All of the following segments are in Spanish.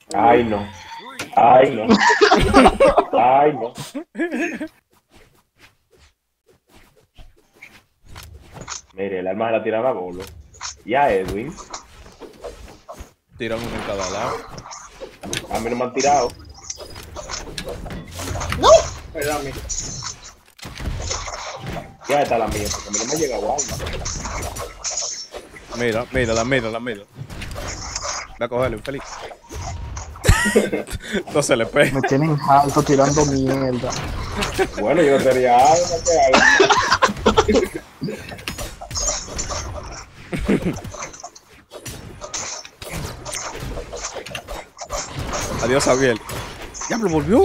Ay, no. Ay, no. Ay, no. Mire, el arma se la tiraba a Bolo. Y a Edwin. Tiran uno en cada lado. A mí no me han tirado. ¡No! Espérame. Ya está la mía, porque a mí no me ha llegado alma. Mírala. Ve a cogerle, feliz. No se le pega. Me tienen alto tirando mierda. Bueno, yo no tenía alma, ¿qué hago? Adiós, Javier. Ya me volvió.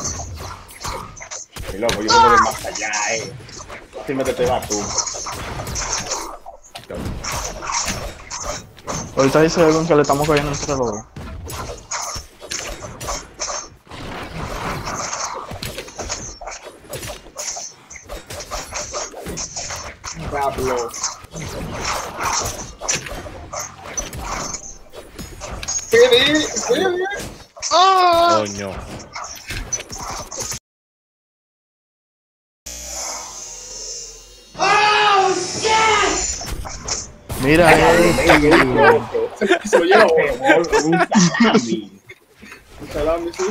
Mi loco, yo no voy más allá, Así me te vas tú. Ahorita dice Edwin que le estamos cayendo entre los dos. Pablo. ¿Qué? ¡Ah! Coño. Mira, Soy yo. Un salami. Un salami, sí.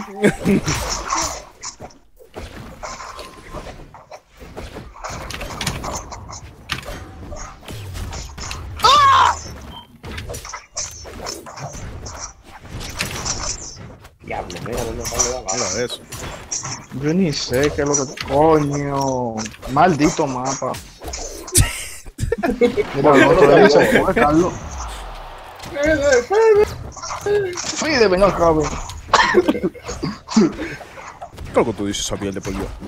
Diablo, mira, no le da Habla de eso. yo ni sé qué es lo que... Coño, maldito mapa. Mira, el otro día se fue, Carlos. Fide, venga acá, ven. Creo que tú dices, Javier, de por Dios.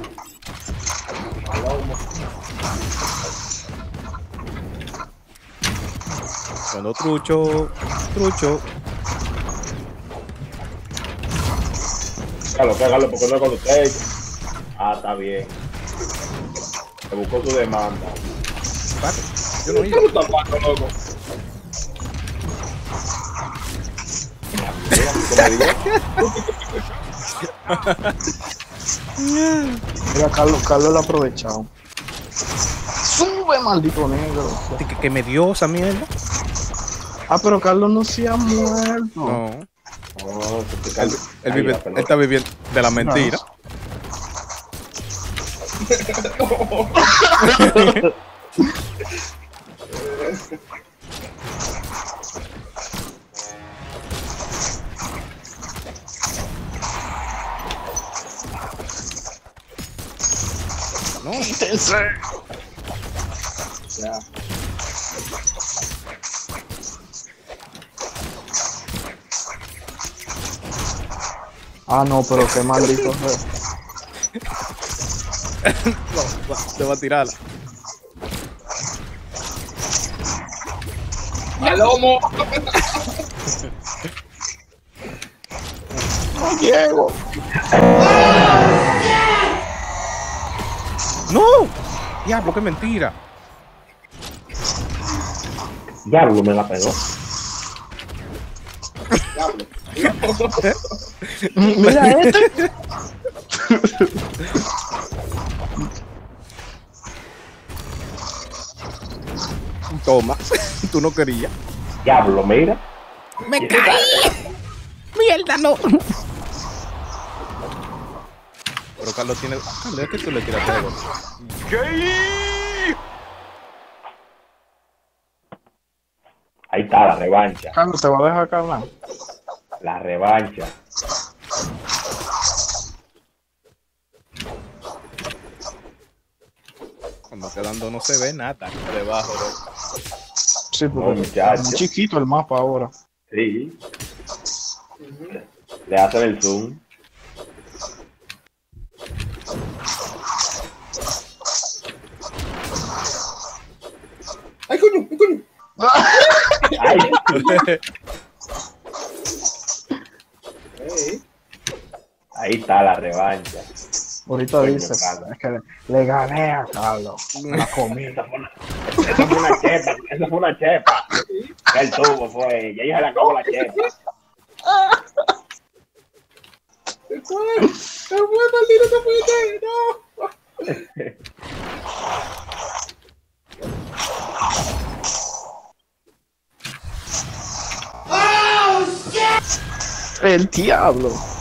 Cuando trucho. Pégalo, porque no es con usted. Ah, está bien. Se buscó su demanda. Yo no ¿Qué iba. lo estás pasando, loco? Mira, Carlos lo ha aprovechado. Sube, maldito negro. Que me dio esa mierda. Ah, pero Carlos no se ha muerto. No. No, Él está viviendo de la mentira. No. Quítense. Ya. Ah, no, pero qué maldito. Te va a tirarla. ¡Palomo! No llego. ¡No! Diablo, qué mentira. Diablo, me la pegó. Diablo. Mira este. Toma. Tú no querías. Diablo, mira. ¡Me caí! ¡Mierda, no! Pero Carlos tiene... Carlos, es que tú le tiras todo. Ahí está la revancha. Carlos, ¿te va a dejar acá hablar? La revancha. Cuando quedando no se ve nada debajo de... Sí, No, porque muchacho. es muy chiquito el mapa ahora. Sí. Le hacen el zoom. ¡Ay, coño! ¡Ay, coño! Ay, Hey. ahí está la revancha. Ahorita Coño, dice, Carlos. es que le gané a Carlos. Me la comí. Esa fue una chepa. Esa fue una chepa. Que él tuvo, fue. Ya se le acabó la chepa. Se fue. Se fue, maldito, se fue. No. El diablo.